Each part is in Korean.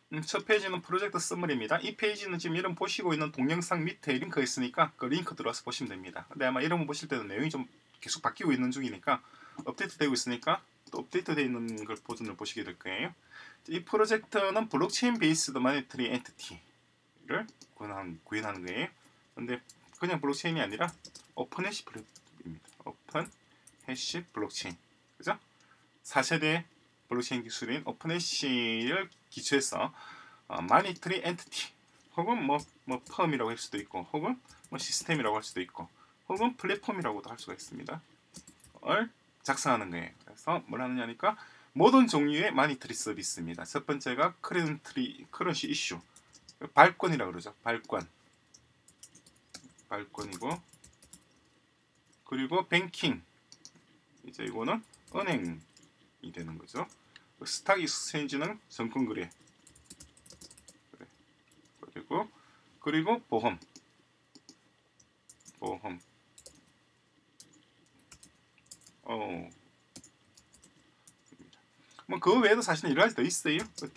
첫 페이지는 프로젝트 서머리입니다. 이 페이지는 지금 이름 보시고 있는 동영상 밑에 링크가 있으니까 그 링크 들어와서 보시면 됩니다. 근데 아마 이름 보실 때는 내용이 좀 계속 바뀌고 있는 중이니까 업데이트 되고 있으니까 또 업데이트 되어 있는 걸 버전을 보시게 될 거예요. 이 프로젝트는 블록체인 베이스드 마니터리 엔티티를 구현하는 거예요. 근데 그냥 블록체인이 아니라 오픈 해시 블록입니다. 오픈 해시 블록체인. 그죠? 4세대 블록체인 기술인 오픈 해시를 기초해서 마니터리 엔티티 혹은 뭐 펌이라고 할 수도 있고 혹은 뭐 시스템이라고 할 수도 있고 혹은 플랫폼이라고도 할 수가 있습니다. 을 작성하는 거예요. 그래서 뭘 하느냐니까 모든 종류의 마니터리 서비스입니다. 첫 번째가 커런시 이슈, 발권이라고 그러죠. 발권이고, 그리고 뱅킹, 이제 이거는 은행이 되는 거죠. 스탁 익스체인지는 정권 거래, 그리고 보험. 뭐 그 외에도 사실은 여러 가지 더 있어요.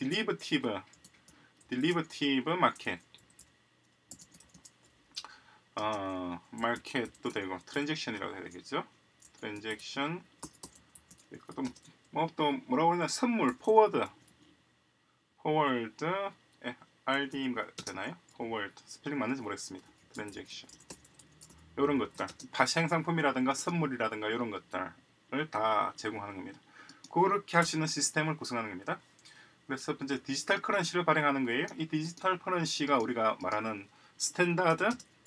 딜리버티브 마켓, 마켓도 되고 트랜잭션이라고 해야 되겠죠. 트랜잭션, 또 뭐라고 하냐, 선물, 포워드, RD가 되나요? 포워드 스펠링 맞는지 모르겠습니다. 트랜잭션, 이런 것들, 파생 상품이라든가 선물이라든가 이런 것들을 다 제공하는 겁니다. 그렇게 할 수 있는 시스템을 구성하는 겁니다. 그래서 첫 번째 디지털 커런시를 발행하는 거예요. 이 디지털 커런시가 우리가 말하는 스탠다드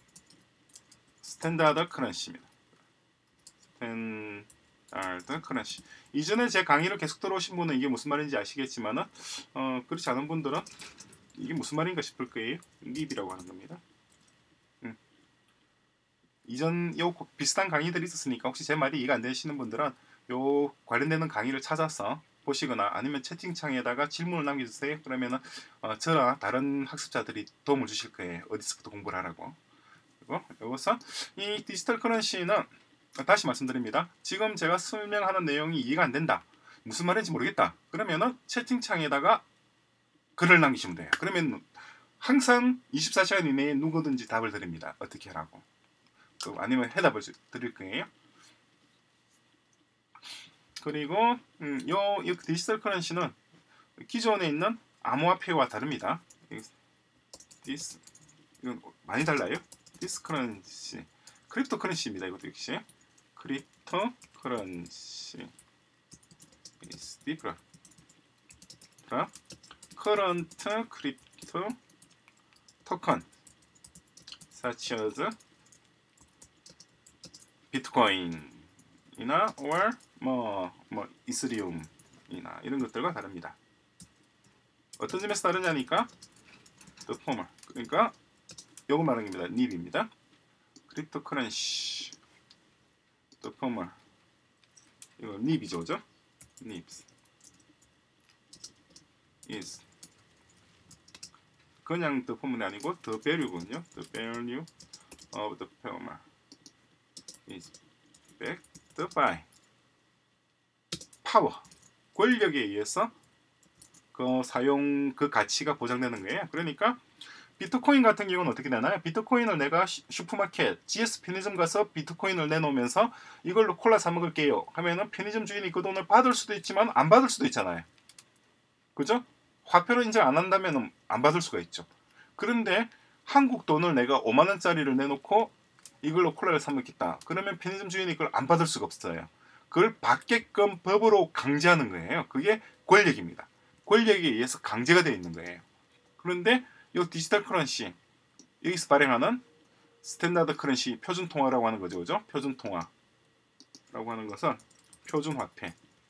커런시입니다. 스탠다드 커런시. 이전에 제 강의를 계속 들어오신 분은 이게 무슨 말인지 아시겠지만은 그렇지 않은 분들은 이게 무슨 말인가 싶을 거예요. 닙이라고 하는 겁니다. 이전 요 비슷한 강의들이 있었으니까 혹시 제 말이 이해가 안 되시는 분들은 요 관련되는 강의를 찾아서 보시거나 아니면 채팅창에다가 질문을 남겨주세요. 그러면은 저나 다른 학습자들이 도움을 주실 거예요. 어디서부터 공부를 하라고. 그리고 여기서 이 디지털 커런시는 다시 말씀드립니다. 지금 제가 설명하는 내용이 이해가 안 된다, 무슨 말인지 모르겠다, 그러면은 채팅창에다가 글을 남기시면 돼요. 그러면 항상 24시간 이내에 누구든지 답을 드립니다. 어떻게 하라고. 아니면 해답을 드릴 거예요. 그리고 요 디지털 커런시는 기존에 있는 암호화폐와 다릅니다. 이건 많이 달라요. 디스 커런시, 크립토 커런시입니다. 이것도 역시 크립토 커런시 is different from current crypto token such as 비트코인이나 or 뭐 이스리움이나 이런 것들과 다릅니다. 어떤 점에서 다르냐니까 the former, 그러니까 요거 말하는 겁니다. 닙입니다. 크립토 커런시 the former, 이거 닙이죠, 그죠? 닙s is 그냥 the former이 아니고 the value군요. the value of the former is backed by 파워, 권력에 의해서 그 사용 그 가치가 보장되는 거예요. 그러니까 비트코인 같은 경우는 어떻게 되나요? 비트코인을 내가 슈퍼마켓, GS 편의점 가서 비트코인을 내놓으면서 이걸로 콜라 사 먹을게요 하면은 편의점 주인이 그 돈을 받을 수도 있지만 안 받을 수도 있잖아요. 그죠? 화폐로 인정 안 한다면 안 받을 수가 있죠. 그런데 한국 돈을 내가 5만 원짜리를 내놓고 이걸로 콜라를 사 먹겠다, 그러면 편의점 주인이 그걸 안 받을 수가 없어요. 그걸 받게끔 법으로 강제하는 거예요. 그게 권력입니다. 권력에 의해서 강제가 되어 있는 거예요. 그런데 이 디지털 커런시, 여기서 발행하는 스탠다드 커런시, 표준 통화라고 하는 거죠. 그죠? 표준 통화라고 하는 것은 표준 화폐,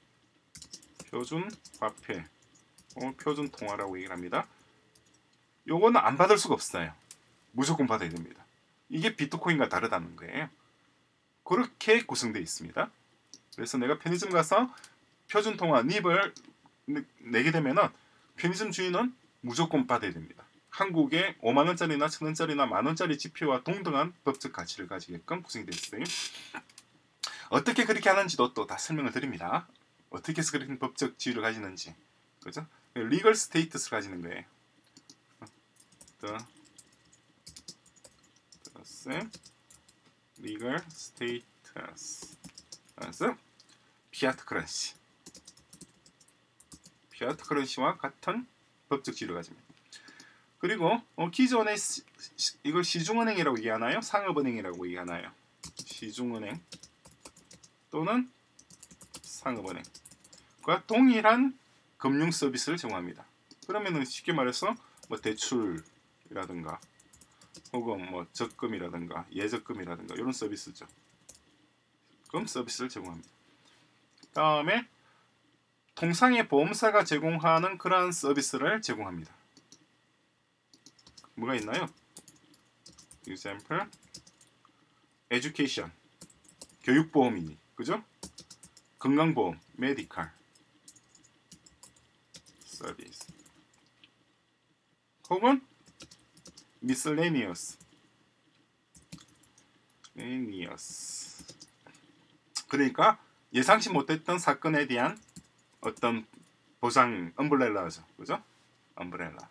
표준 통화라고 얘기를 합니다. 요거는 안 받을 수가 없어요. 무조건 받아야 됩니다. 이게 비트코인과 다르다는 거예요. 그렇게 구성되어 있습니다. 그래서 내가 편의점 가서 표준 통화 닙을 내게 되면은 편의점 주인은 무조건 받아야 됩니다. 한국의 5만 원짜리나 1,000원짜리나 만 원짜리 지폐와 동등한 법적 가치를 가지게끔 구성이 되어 있어요. 어떻게 그렇게 하는지도 또 다 설명을 드립니다. 어떻게 해서 그렇게 법적 지위를 가지는지, 그죠? 리걸 스테이터스를 가지는 거예요. legal status as 피아트 커런시. 피아트 커런시와 같은 법적 지위를 가집니다. 그리고 기존에 이걸 시중은행이라고 얘기하나요? 상업은행이라고 얘기하나요? 시중은행 또는 상업은행과 동일한 금융 서비스를 제공합니다. 그러면은 쉽게 말해서 뭐 대출이라든가 혹은 뭐 적금이라든가 예적금이라든가 이런 서비스죠. 금 서비스를 제공합니다. 다음에 통상의 보험사가 제공하는 그러한 서비스를 제공합니다. 뭐가 있나요? example education 교육보험이니 그죠? 건강보험 medical service 혹은 miscellaneous 그러니까 예상치 못했던 사건에 대한 어떤 보상 엄브렐라죠. 그죠? 엄브렐라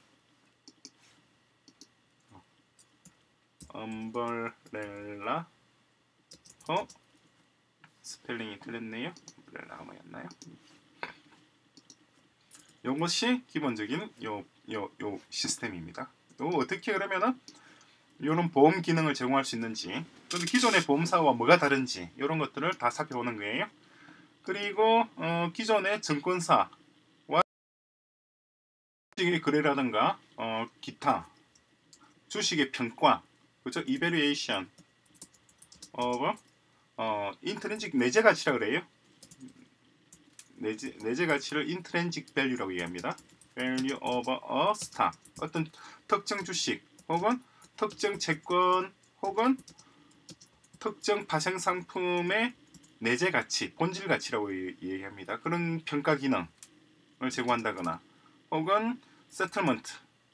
스펠링이 틀렸네요. 엄브렐라가 뭐였나요? 이것이 기본적인 요 시스템입니다. 요 어떻게 그러면은 이런 보험 기능을 제공할 수 있는지, 그리고 기존의 보험사와 뭐가 다른지 이런 것들을 다 살펴보는 거예요. 그리고 기존의 증권사와 주식의 거래라든가 기타 주식의 평가, 그죠? evaluation of intrinsic 내재 가치라 그래요. 내재 가치를 intrinsic value라고 얘기합니다. value of a stock 어떤 특정 주식 혹은 특정 채권 혹은 특정 파생 상품의 내재 가치, 본질 가치라고 얘기합니다. 그런 평가 기능을 제공한다거나 혹은 세틀먼트를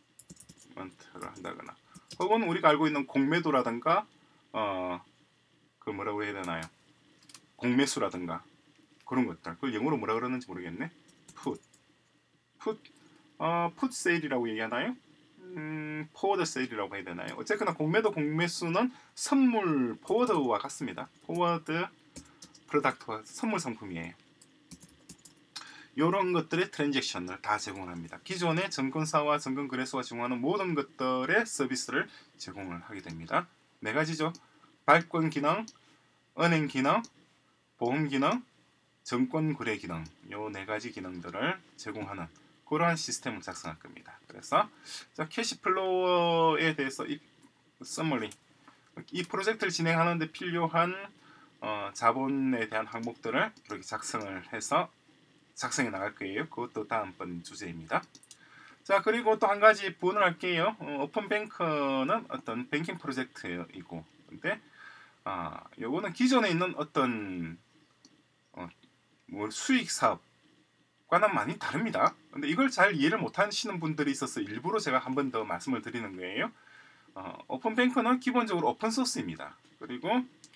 한다거나 혹은 우리가 알고 있는 공매도라든가 그 뭐라고 해야 되나요? 공매수라든가 그런 것들. 그걸 영어로 뭐라 그러는지 모르겠네. 풋 세일이라고 얘기하나요? 포워드 세일이라고 해야 되나요? 어쨌거나 공매도 공매수는 선물 포워드와 같습니다. 포워드 프로덕트와 선물 상품이에요. 이런 것들의 트랜잭션을 다 제공합니다. 기존의 증권사와 증권거래소가 제공하는 모든 것들의 서비스를 제공을 하게 됩니다. 네 가지죠. 발권 기능, 은행 기능, 보험 기능, 증권 거래 기능, 요 네 가지 기능들을 제공하는 그러한 시스템을 작성할 겁니다. 그래서 자, 캐시플로어에 대해서 이 서머리, 이 프로젝트를 진행하는 데 필요한 자본에 대한 항목들을 이렇게 작성을 해서 작성해 나갈 거예요. 그것도 다음번 주제입니다. 자, 그리고 또 한 가지 부언을 할게요. 오픈뱅크는 어떤 뱅킹 프로젝트이고, 근데 요거는 기존에 있는 어떤 뭐 수익 사업과는 많이 다릅니다. 근데 이걸 잘 이해를 못 하시는 분들이 있어서 일부러 제가 한 번 더 말씀을 드리는 거예요. 오픈뱅크는 기본적으로 오픈소스입니다. 그리고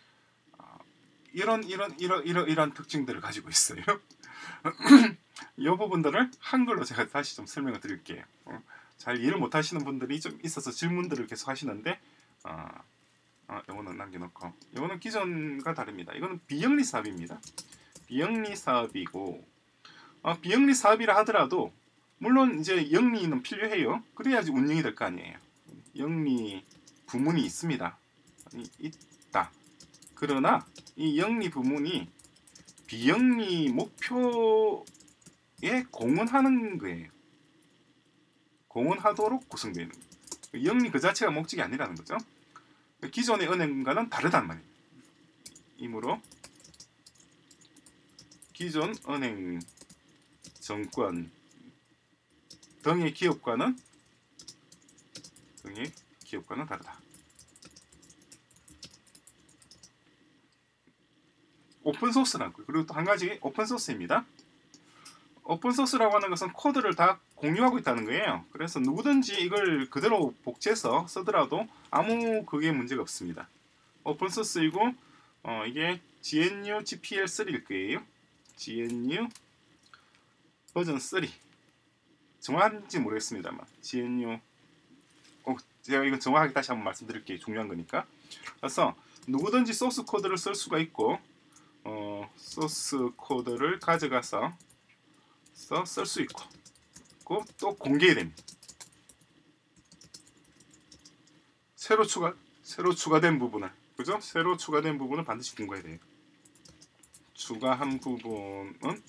이런 특징들을 가지고 있어요. 이 부분들을 한글로 제가 다시 좀 설명을 드릴게요. 잘 이해를 못 하시는 분들이 좀 있어서 질문들을 계속 하시는데 이거는 남겨놓고, 이거는 기존과 다릅니다. 이거는 비영리 사업입니다. 비영리 사업이고, 비영리 사업이라 하더라도 물론 이제 영리는 필요해요. 그래야지 운영이 될 거 아니에요. 영리 부문이 있습니다. 있다. 그러나 이 영리 부문이 비영리 목표에 공헌하는 거예요. 공헌하도록 구성되어 있는 거예요. 영리 그 자체가 목적이 아니라는 거죠. 기존의 은행과는 다르단 말이에요. 이므로 기존 은행, 정권 등의 기업과는 다르다. 오픈소스라는 거예요. 그리고 또 한 가지 오픈소스입니다. 오픈소스라고 하는 것은 코드를 다 공유하고 있다는 거예요. 그래서 누구든지 이걸 그대로 복제해서 쓰더라도 아무 그게 문제가 없습니다. 오픈소스이고 이게 GNU GPL3일 거예요. GNU 버전 3 정확한지 모르겠습니다만 GNU 제가 이건 정확하게 다시 한번 말씀드릴게요. 중요한 거니까. 그래서 누구든지 소스 코드를 쓸 수가 있고 소스 코드를 가져가서 쓸 수 있고 또 공개됩니다. 새로 추가된 부분을, 그죠? 새로 추가된 부분을 반드시 공개해야 돼요. 추가한 부분은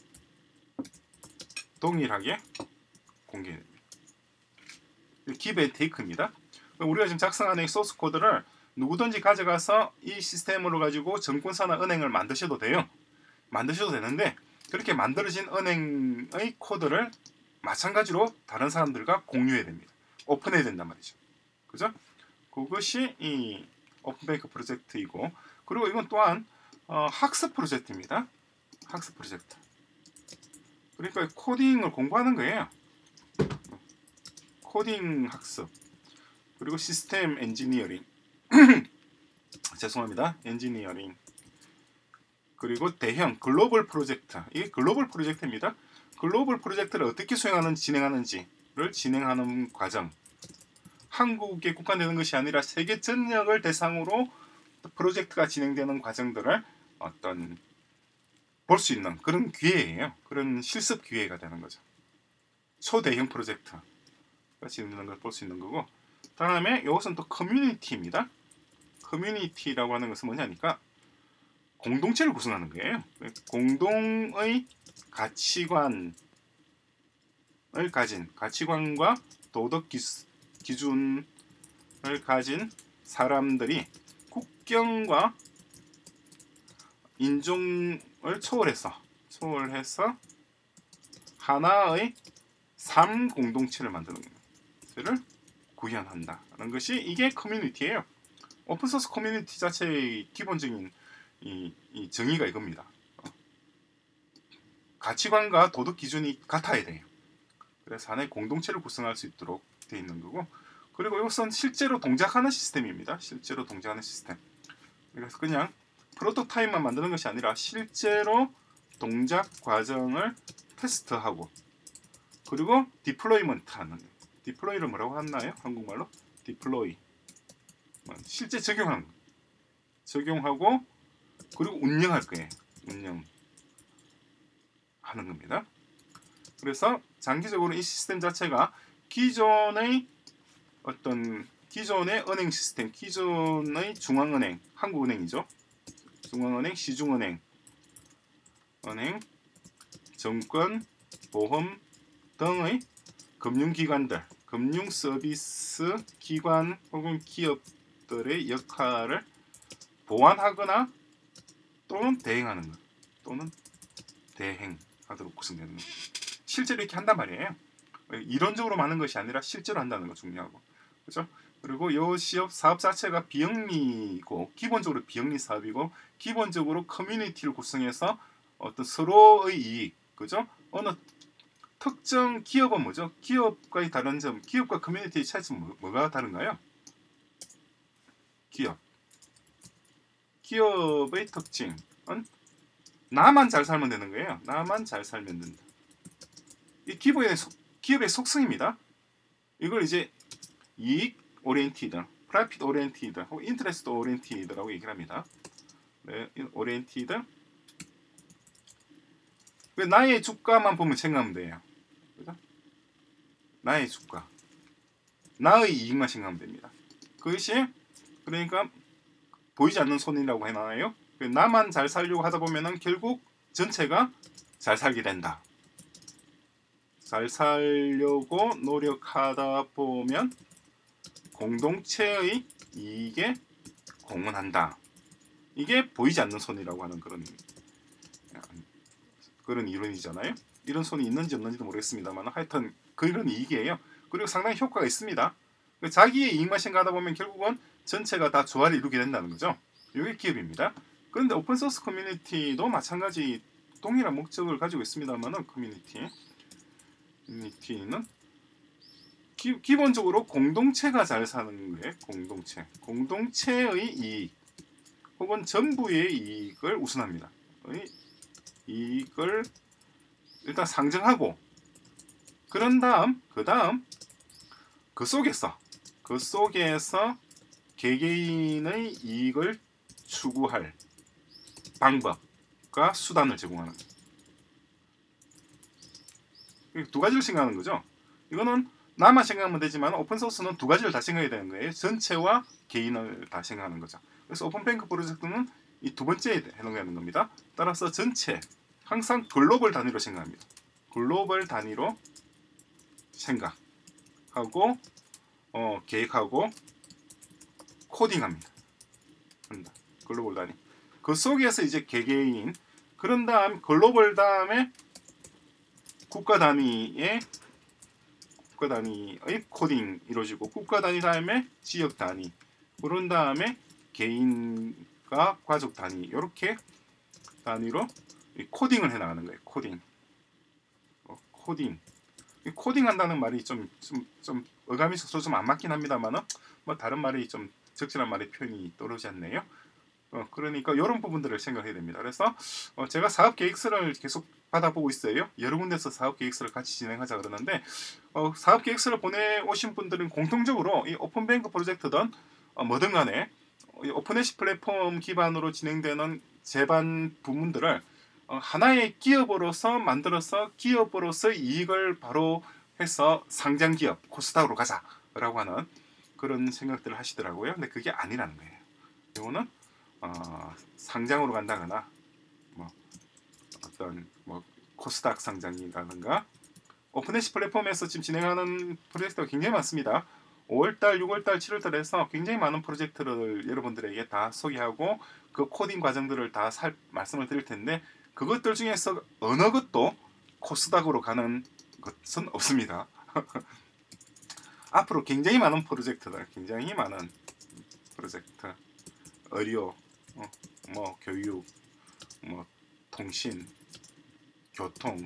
동일하게 공개됩니다. give and take입니다. 우리가 지금 작성하는 이 소스 코드를 누구든지 가져가서 이 시스템으로 가지고 증권사나 은행을 만드셔도 돼요. 만드셔도 되는데 그렇게 만들어진 은행의 코드를 마찬가지로 다른 사람들과 공유해야 됩니다. 오픈해야 된단 말이죠. 그죠? 그것이 이 오픈뱅크 프로젝트이고, 그리고 이건 또한 학습 프로젝트입니다. 학습 프로젝트. 그러니까 코딩을 공부하는 거예요. 코딩 학습. 그리고 시스템 엔지니어링. 죄송합니다. 엔지니어링. 그리고 대형 글로벌 프로젝트. 이게 글로벌 프로젝트입니다. 글로벌 프로젝트를 어떻게 진행하는지를 진행하는 과정. 한국에 국한되는 것이 아니라 세계 전역을 대상으로 프로젝트가 진행되는 과정들을 볼 수 있는 그런 기회예요. 그런 실습 기회가 되는 거죠. 초대형 프로젝트가 진행되는 걸 볼 수 있는 거고, 다음에 이것은 또 커뮤니티입니다. 커뮤니티라고 하는 것은 뭐냐니까 공동체를 구성하는 거예요. 공동의 가치관을 가진, 가치관과 도덕 기준을 가진 사람들이 국경과 인종을 초월해서 하나의 삶 공동체를 만드는 것을 구현한다는 것이 이게 커뮤니티예요. 오픈소스 커뮤니티 자체의 기본적인 이 정의가 이겁니다. 가치관과 도덕 기준이 같아야 돼요. 그래서 하나의 공동체를 구성할 수 있도록 되어 있는 거고, 그리고 이것은 실제로 동작하는 시스템입니다. 실제로 동작하는 시스템. 그래서 그냥 프로토타입만 만드는 것이 아니라 실제로 동작 과정을 테스트하고, 그리고 디플로이먼트 하는 거예요. 디플로이를 뭐라고 하나요? 한국말로? 디플로이. 실제 적용하는 거예요. 적용하고 그리고 운영할 거예요. 운영하는 겁니다. 그래서 장기적으로 이 시스템 자체가 기존의 은행 시스템, 기존의 중앙은행, 한국은행이죠. 중앙은행, 시중은행, 정권, 보험 등의 금융기관들, 금융서비스 기관 혹은 기업들의 역할을 보완하거나 또는 대행하는 것, 또는 대행하도록 구성되는 것. 실제로 이렇게 한단 말이에요. 이론적으로 많은 것이 아니라 실제로 한다는 거 중요하고, 그렇죠? 그리고 이 사업 자체가 비영리고, 기본적으로 비영리 사업이고, 기본적으로 커뮤니티를 구성해서 어떤 서로의 이익, 그죠? 어느 특정 기업은 뭐죠? 기업과의 다른 점, 기업과 커뮤니티의 차이점은 뭐가 다른가요? 기업의 특징은 나만 잘 살면 되는 거예요. 나만 잘 살면 된다. 이 기업의 속성입니다. 이걸 이제 이익 오리엔티드, 프로핏 오리엔티드, 혹은 인터레스트 오리엔티드라고 얘기를 합니다. 네, 오리엔티드. 나의 주가만 보면 생각하면 돼요. 그죠? 나의 주가, 나의 이익만 생각하면 됩니다. 그것이 그러니까 보이지 않는 손이라고 해놔요. 나만 잘 살려고 하다 보면은 결국 전체가 잘 살게 된다. 잘 살려고 노력하다 보면 공동체의 이익에 공헌한다. 이게 보이지 않는 손이라고 하는 그런 이론이잖아요. 이런 손이 있는지 없는지도 모르겠습니다만 하여튼 그런 이익이에요. 그리고 상당히 효과가 있습니다. 자기의 이익만 생각하다 보면 결국은 전체가 다 조화를 이루게 된다는 거죠. 이게 기업입니다. 그런데 오픈소스 커뮤니티도 마찬가지 동일한 목적을 가지고 있습니다만 커뮤니티는 기본적으로 공동체가 잘 사는 거예요. 공동체의 이익 혹은 전부의 이익을 우선합니다. 이익을 일단 상정하고 그 다음 그 그 속에서 개개인의 이익을 추구할 방법과 수단을 제공하는 거예요. 두 가지를 생각하는 거죠. 이거는 나만 생각하면 되지만 오픈소스는 두 가지를 다 생각해야 되는 거예요. 전체와 개인을 다 생각하는 거죠. 그래서 오픈뱅크 프로젝트는 이 두 번째에 해당되는 겁니다. 따라서 전체 항상 글로벌 단위로 생각합니다. 글로벌 단위로 생각하고 계획하고 코딩합니다. 한다. 글로벌 단위. 그 속에서 이제 개개인 그런 다음 글로벌 다음에 국가 단위의 코딩 이루어지고 국가 단위 다음에 지역 단위 그런 다음에 개인과 가족 단위 이렇게 단위로 코딩을 해나가는 거예요. 코딩 한다는 말이 좀 어감이 있어서 좀 안 맞긴 합니다만은 뭐 다른 말이 좀 적절한 말의 표현이 떠오르지 않네요. 그러니까 이런 부분들을 생각해야 됩니다. 그래서 제가 사업 계획서를 계속 받아보고 있어요. 여러 군데서 사업 계획서를 같이 진행하자 그러는데 사업 계획서를 보내오신 분들은 공통적으로 이 오픈뱅크 프로젝트든 뭐든 간에 오픈애쉬 플랫폼 기반으로 진행되는 제반 부문들을 하나의 기업으로서 만들어서 기업으로서 이익을 바로 해서 상장 기업 코스닥으로 가자라고 하는 그런 생각들을 하시더라고요. 근데 그게 아니라는 거예요. 이거는 상장으로 간다거나 어떤 코스닥 상장이라든가 오픈애쉬 플랫폼에서 지금 진행하는 프로젝트가 굉장히 많습니다. 5월달, 6월달, 7월달에서 굉장히 많은 프로젝트를 여러분들에게 다 소개하고 그 코딩 과정들을 다 말씀을 드릴 텐데 그것들 중에서 어느 것도 코스닥으로 가는 것은 없습니다. 앞으로 굉장히 많은 프로젝트, 의료, 교육, 통신, 교통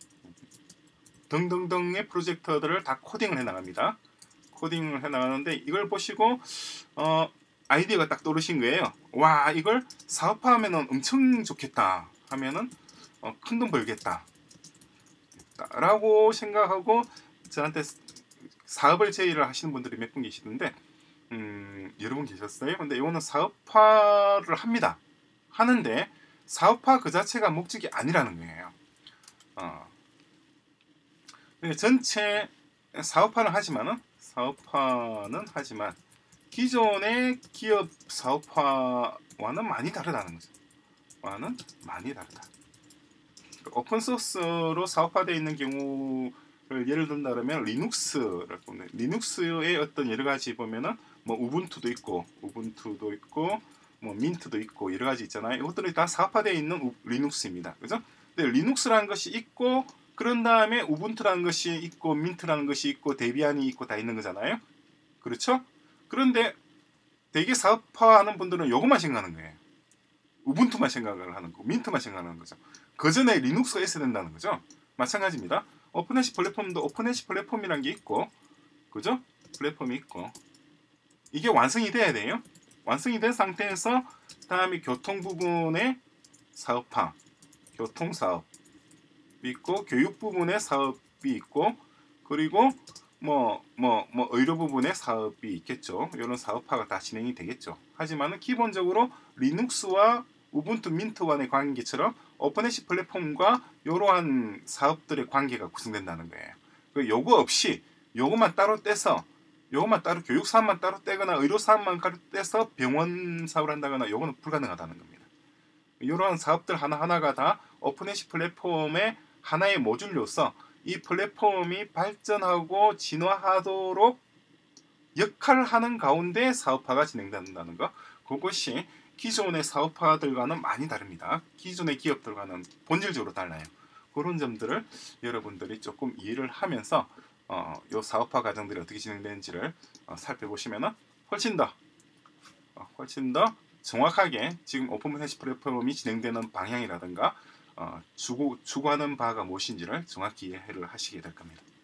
등등등의 프로젝트들을 다 코딩을 해나갑니다. 코딩을 해나가는데 이걸 보시고 아이디어가 딱 떠오르신 거예요. 와, 이걸 사업화하면 엄청 좋겠다 하면은 큰 돈 벌겠다 라고 생각하고 저한테 사업을 제의를 하시는 분들이 몇 분 계시던데 여러 분 계셨어요. 근데 이거는 사업화를 합니다. 하는데 사업화 그 자체가 목적이 아니라는 거예요. 전체 사업화는 하지만 기존의 기업 사업화와는 많이 다르다는 거죠. 와는 많이 다르다. 오픈소스로 사업화되어 있는 경우를 예를 든다면 리눅스를 보면 리눅스의 어떤 여러 가지 보면은 우분투도 있고 민트도 있고 여러 가지 있잖아요. 이것들이 다 사업화되어 있는 리눅스입니다. 그죠? 근데 리눅스라는 것이 있고 그런 다음에 우분투라는 것이 있고 민트라는 것이 있고 데비안이 있고 다 있는 거잖아요. 그렇죠? 그런데 되게 사업화하는 분들은 이것만 생각하는 거예요. 우분투만 생각을 하는 거, 민트만 생각하는 거죠. 그 전에 리눅스가 있어야 된다는 거죠. 마찬가지입니다. 오픈애쉬 플랫폼도 오픈애쉬 플랫폼이라는 게 있고, 그죠? 플랫폼이 있고, 이게 완성이 돼야 돼요. 완성이 된 상태에서 다음에 교통 부분의 사업화, 교통 사업이 있고, 교육 부분의 사업이 있고, 그리고 의료 부분의 사업이 있겠죠. 이런 사업화가 다 진행이 되겠죠. 하지만은 기본적으로 리눅스와 우분투 민트 간의 관계처럼 오픈애쉬 플랫폼과 이러한 사업들의 관계가 구성된다는 거예요. 요거 없이 요것만 따로 떼서 교육 사업만 따로 떼거나 의료 사업만 따로 떼서 병원 사업을 한다거나 요거는 불가능하다는 겁니다. 이러한 사업들 하나하나가 다 오픈애쉬 플랫폼의 하나의 모듈로서 이 플랫폼이 발전하고 진화하도록 역할을 하는 가운데 사업화가 진행된다는 거. 그것이 기존의 사업화들과는 많이 다릅니다. 기존의 기업들과는 본질적으로 달라요. 그런 점들을 여러분들이 조금 이해를 하면서 이 사업화 과정들이 어떻게 진행되는지를 살펴보시면 훨씬 더 정확하게 지금 오픈애쉬 플랫폼이 진행되는 방향이라든가 추구하는 바가 무엇인지를 정확히 이해를 하시게 될 겁니다.